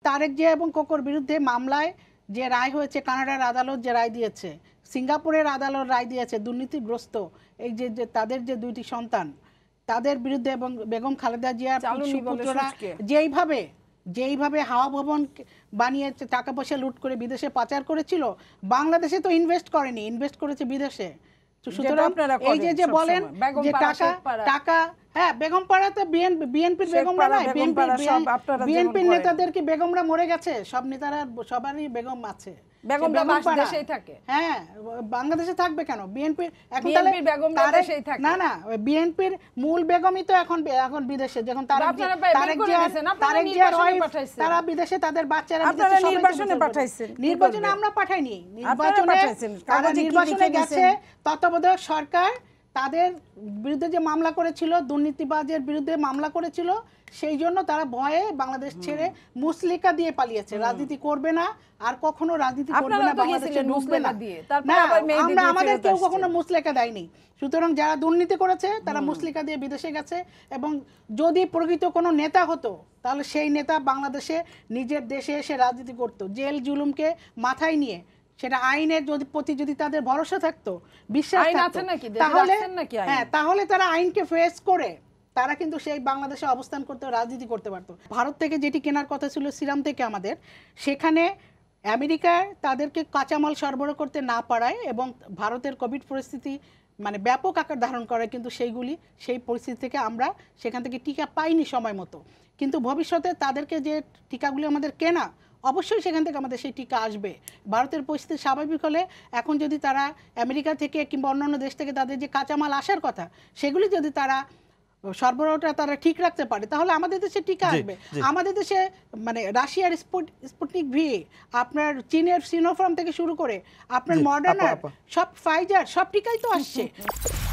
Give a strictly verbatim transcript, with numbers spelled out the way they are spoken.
তারেক জিয়া এবং কোকোর বিরুদ্ধে মামলায় যে রায় হয়েছে, কানাডার আদালত যে রায় দিয়েছে, সিঙ্গাপুরের আদালত রায় দিয়েছে, দুর্নীতিগ্রস্ত এই যে যে তাদের যে দুইটি সন্তান তাদের বিরুদ্ধে এবং বেগম খালেদা জিয়ার সুপুত্ররা যেইভাবে যেইভাবে হাওয়া ভবন বানিয়ে টাকা পয়সা লুট করে বিদেশে পাচার করেছিল, বাংলাদেশে তো ইনভেস্ট করেনি, ইনভেস্ট করেছে বিদেশে। সুতরাং এই যে যে বলেন যে টাকা টাকা হ্যাঁ, বেগমপাড়া তো বিএনপির বেগমরা নয়, বিএনপির নেতাদের কি বেগমরা মরে গেছে? সব নেতারা সবারই বেগম আছে, হ্যাঁ বাংলাদেশে থাকবে কেন? বিএনপির এখন না না বিএনপির মূল বেগমই তো এখন এখন বিদেশে, যখন তারেক জিয়ার তারা বিদেশে, তাদের বাচ্চারা নির্বাচনে পাঠাইছেন। নির্বাচনে আমরা পাঠাইনি, নির্বাচনে তারা নির্বাচনে গেছে তত্ত্বাবধায়ক সরকার তাদের বিরুদ্ধে যে মামলা করেছিল, দুর্নীতিবাজের বিরুদ্ধে মামলা করেছিল, সেই জন্য তারা ভয়ে বাংলাদেশ ছেড়ে মুসলিকা দিয়ে পালিয়েছে। রাজনীতি করবে না, আর কখনো রাজনীতি করবে না, বাংলাদেশে ঢুকবে না। আমরা আমাদের কেউ কখনো মুসলিকা দেয়নি। সুতরাং যারা দুর্নীতি করেছে তারা মুসলিকা দিয়ে বিদেশে গেছে, এবং যদি প্রকৃত কোনো নেতা হতো তাহলে সেই নেতা বাংলাদেশে নিজের দেশে এসে রাজনীতি করতো, জেল জুলুমকে মাথায় নিয়ে। সেটা আইনের যদি প্রতি যদি তাদের ভরসা থাকতো, বিশ্বাস থাকতো, তাহলে হ্যাঁ তাহলে তারা আইনকে ফেস করে তারা কিন্তু সেই বাংলাদেশে অবস্থান করতে, রাজনীতি করতে পারতো। ভারত থেকে যেটি কেনার কথা ছিল সিরাম থেকে আমাদের, সেখানে আমেরিকার তাদেরকে কাঁচামাল সরবরাহ করতে না পারায় এবং ভারতের কোভিড পরিস্থিতি মানে ব্যাপক আকার ধারণ করে, কিন্তু সেইগুলি সেই পরিস্থিতি থেকে আমরা সেখান থেকে টিকা পাইনি সময় মতো। কিন্তু ভবিষ্যতে তাদেরকে যে টিকাগুলি আমাদের কেনা, অবশ্যই সেখান থেকে আমাদের সেই টিকা আসবে। ভারতের পরিস্থিতি স্বাভাবিক হলে এখন যদি তারা আমেরিকা থেকে কিংবা অন্যান্য দেশ থেকে তাদের যে কাঁচামাল আসার কথা, সেগুলি যদি তারা সরবরাহটা তারা ঠিক রাখতে পারে, তাহলে আমাদের দেশে টিকা আসবে। আমাদের দেশে মানে রাশিয়ার স্পুটনিক ভি, আপনার চীনের সিনোফার্ম থেকে শুরু করে আপনার মডার্না, সব ফাইজার, সব টিকাই তো আসছে।